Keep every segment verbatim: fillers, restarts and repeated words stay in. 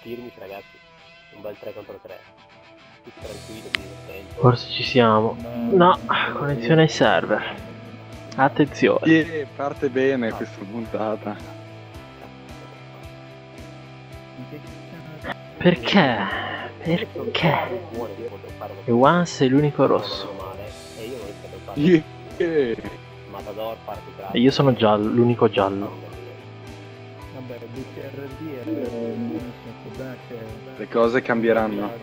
firmici ragazzi, un bel tre contro tre. Tutti tranquilli, divertenti. Forse ci siamo. No, connessione ai server. Attenzione. Yeah, parte bene questa puntata. Perché? Perché? E Once è l'unico rosso. E io non riesco a fare. Yeah. Matador, parti E io sono giallo, l'unico giallo. Vabbè, B T R D è Le cose cambieranno. normale.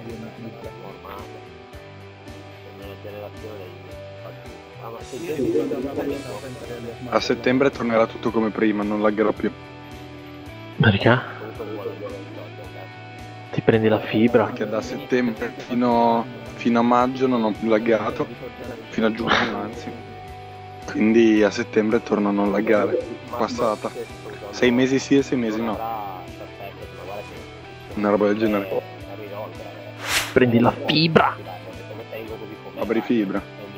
Nella generazione ah, ma se A settembre tornerà tutto come prima, non laggerò più. Perché? Ti prendi la fibra? Perché da settembre fino, fino a maggio non ho più laggato, fino a giugno anzi. Quindi a settembre torno a non laggare. Passata. Sei mesi sì e sei mesi no. Una roba del genere. Prendi la fibra! Apri fibra.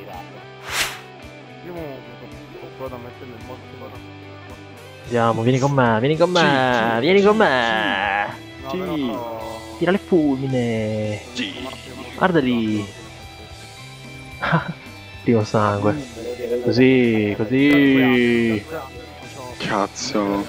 Andiamo, vieni con me, vieni con me, Sì, vieni sì, con me! Sì. Tira le fulmine! Guarda lì! Primo sangue. Così, così! Cazzo.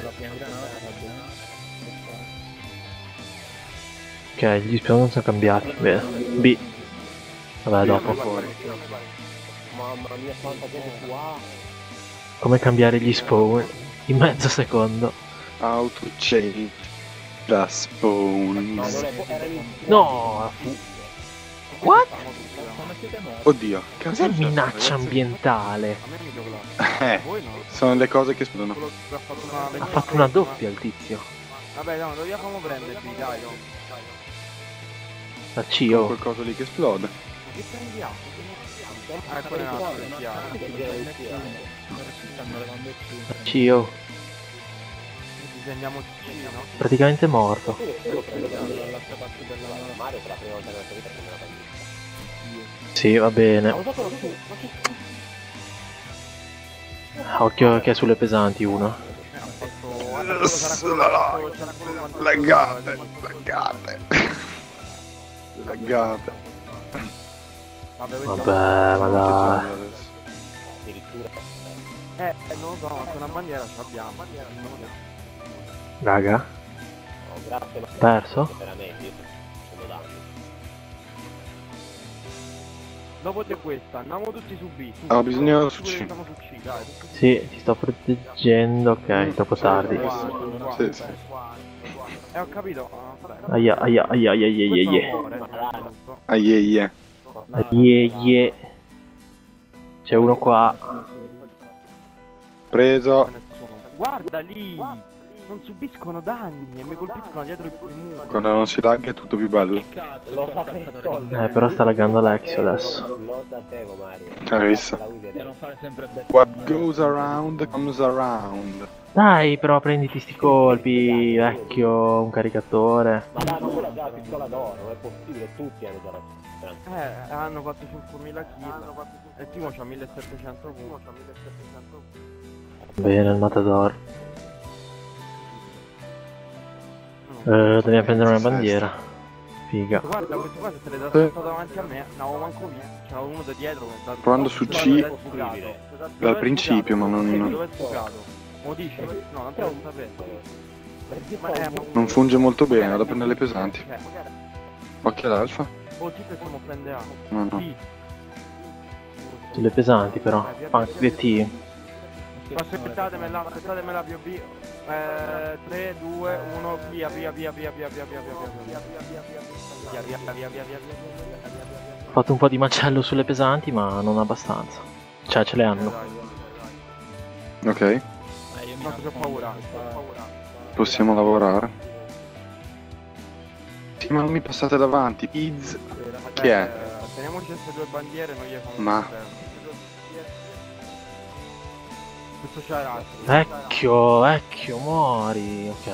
Ok, gli spawn non sono cambiati. Bene. B. Vabbè, dopo. Fuori. Mamma mia, quanta gente qua. Come cambiare gli spawn? In mezzo secondo. How to change the spawns. No! What? Oddio, cazzo. Cos'è minaccia ambientale? Eh, sono le cose che esplodono. Ha fatto una doppia il tizio. Vabbè, no, lo facciamo prendere qui, dai, no. La Con C O. quel coso lì che esplode. Che prendiamo? Ah, quello è un altro, è chiaro. La C O. Disegniamo C, no? Praticamente morto. Sì, va bene. Occhio che è sulle pesanti uno. Laggate, laggate. Laggate. Vabbè, ma dai. Eh, non lo so, ma una bandiera ce l'abbiamo. Raga, perso? Dopo di questa, andiamo tutti su B. Su, Ah, bisogna su, su C. andiamo su C, dai. Sì, ti sto proteggendo. Ok, troppo tardi. Sì, sì. Eh, ho capito. ah, Aia, aia, aia, aia, aia, Questo aia. non muore, giusto? Ah, yeah, yeah. Aia, aia. C'è uno qua. Preso. Guarda lì! Non subiscono danni e mi colpiscono dietro il muro. Quando non si lagga è tutto più bello. Eh, però sta laggando Alexio adesso. Lo sapevo Mario. Hai visto? What goes around comes around. Dai, però prenditi sti colpi, vecchio, un caricatore. Ma dai, ma quella già la pistola d'oro, non è possibile, tutti hanno già la pistola. Eh, hanno fatto cinquemila kill. E il primo c'ha millesettecento punti. Bene, il Matador. Eh, dobbiamo prendere una bandiera. Figa. Guarda, questo qua se te le dà soltanto davanti a me, no, manco via. C'era uno da dietro che da... Provando su C Dove dal è principio, ma sbucato? non, Dove è sbucato? Lo dici? No, non te lo sapere. Ma è... non funge molto bene, vado a prendere le pesanti. Eh, magari... Occhio all'alfa. Oh, tipo possiamo prendere A. No, no. Sì. Sulle pesanti però. Anche T. Aspettatemela, aspettatemela più B. Eh, tre, due, uno, via, via, via, via, via, via, via, via, via, via, via, via, via, via, via, via. Ho fatto un po' di macello sulle pesanti, ma non abbastanza. Cioè, ce le hanno. Ok, No, c'ho paura. possiamo lavorare. Sì, ma non mi passate davanti. Piz. Chi è? Teniamoci queste due bandiere, non gli fanno Ma- questo c'è razzo. Vecchio, vecchio, muori. Ok.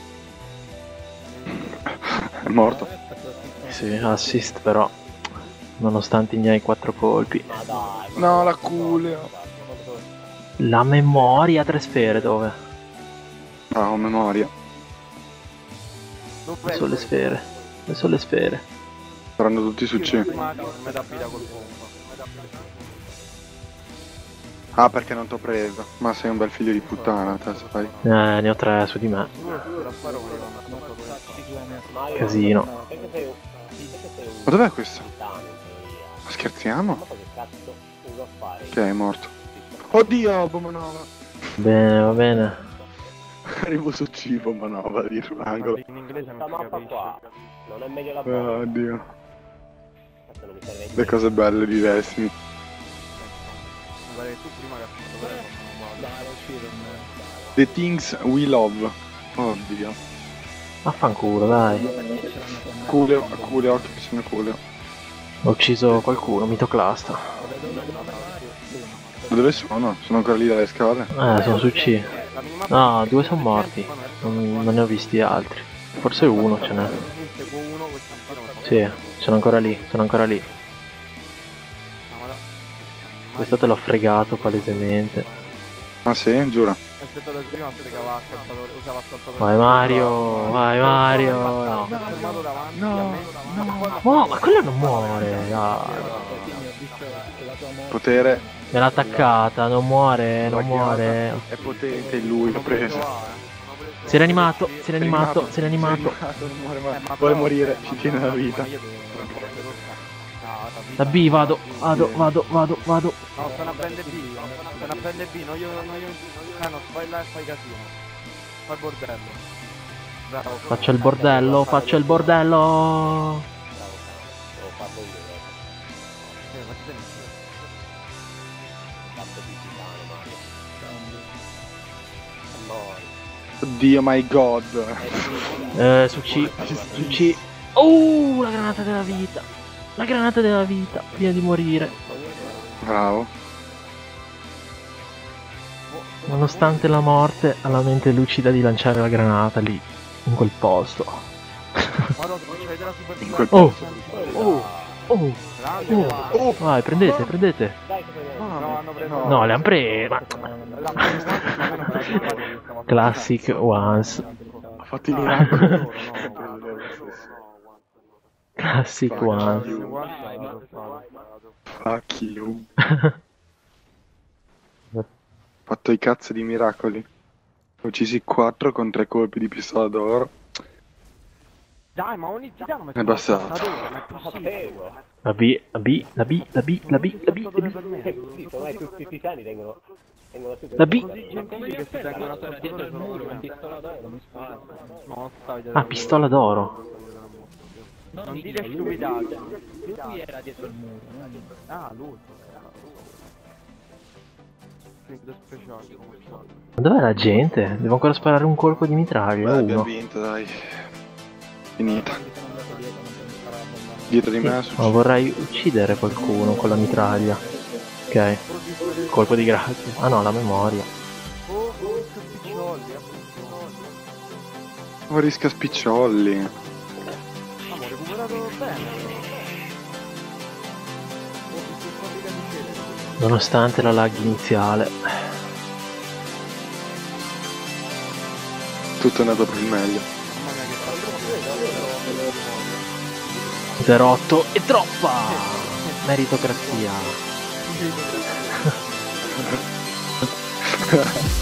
È morto. Sì, assist però. Nonostante i miei quattro colpi. Ma dai, No, la culeo. La memoria a tre sfere dove? Ah, ho memoria. Dove sono le sfere? Dove sono le sfere? Saranno tutti su C. Me da vita col pompa. Ah, perché non t'ho preso? Ma sei un bel figlio di puttana, te sai. Eh, ne ho tre su di me. Casino. Ma dov'è questo? Ma scherziamo? Ok, è morto. Oddio, bomba nova. Bene, va bene. Arrivo su C, bomba nova, di l'angolo. In inglese Questa non si mappa qua capisce. non è meglio la Oh, bomba. oddio. Questa non mi serve a Le niente. cose belle di Destiny. Guarda che tu prima che hai fatto vedere non Dai, uscire un... The things we love. Oddio. Vaffanculo, dai. Culeo, culeo, occhio che sono culeo. Ho ucciso qualcuno, mitoclasta. Da dove sono? Sono ancora lì dalle scale? Eh, sono su C. No, due sono morti. Non, non ne ho visti altri. Forse uno ce n'è. Sì, sono ancora lì, sono ancora lì. Questo te l'ho fregato palesemente. Ah sì? Giuro. Aspetta da prima spiegava ascoltatore, usava ascoltatore. Vai Mario, vai Mario. No, Mi ha fermato davanti No, a me. no. no ma quello non muore. Dai. Ho visto la tua morte. Potere Me l'ha attaccata, non muore, non muore. è potente, lui l'ha preso. Si è rianimato, si è rianimato, si è rianimato. Non muore mai. Vuole morire, ci tiene la vita. Da B vado, vado, vado, vado, vado. No, stanno a prendere B, stanno a prendere B, non io, non io, eh no, vai là e fai casino. Fai bordello. Bravo. Faccio il bordello, faccio il bordello. Devo farlo io, eh. Eh, facci benissimo. Fatto di titano, Mario. No. Oddio, my god. Eh, su C, su C. Oh, la granata della vita. La granata della vita, prima di morire. Bravo. Nonostante la morte, ha la mente lucida di lanciare la granata lì, in quel posto. Guarda, ti faccio vedere la super In quel Oh, posto. oh, oh, grande. oh. Oh, Vai, prendete, prendete. Dai, cosa ne No, hanno preso. No, le han prese. Ma... La prima Classic ones. ha fatto i miracoli. Classic ones. Fuck you. Ha fatto i cazzo di miracoli. Ho uccisi quattro con tre colpi di pistola d'oro. Dai, ma ogni titano mi È passato. sapevo. La B, la B, la B, la B, la B, la B, la B. Eh, sì, ormai tutti i titani tengono... tengono tutti La B. Così che si tengono a dietro il muro, con pistola d'oro, mi spara. No, stai Ah, pistola d'oro. Non dite stupidate. Lui era dietro il muro, no? Ah, lui. Finito speciale, come so. Ma dov'è la gente? Devo ancora sparare un colpo di mitraglio. Beh, abbiamo Uno. vinto, dai. Finita. Sono andato dietro, non mi sparava la bomba. Dietro di Sì, me è ma successo. vorrei uccidere qualcuno con la mitraglia. Ok. Colpo di grazia. Ah no, la memoria. Oh, oh, che picciolli, Oh, risca spicciolli. Abbiamo recuperato bene. Oh, che fabbrica di chiede. Nonostante la lag iniziale. Tutto è andato per il meglio. Mamma mia che fa zero otto e troppa! Meritocrazia. Meritocrazia.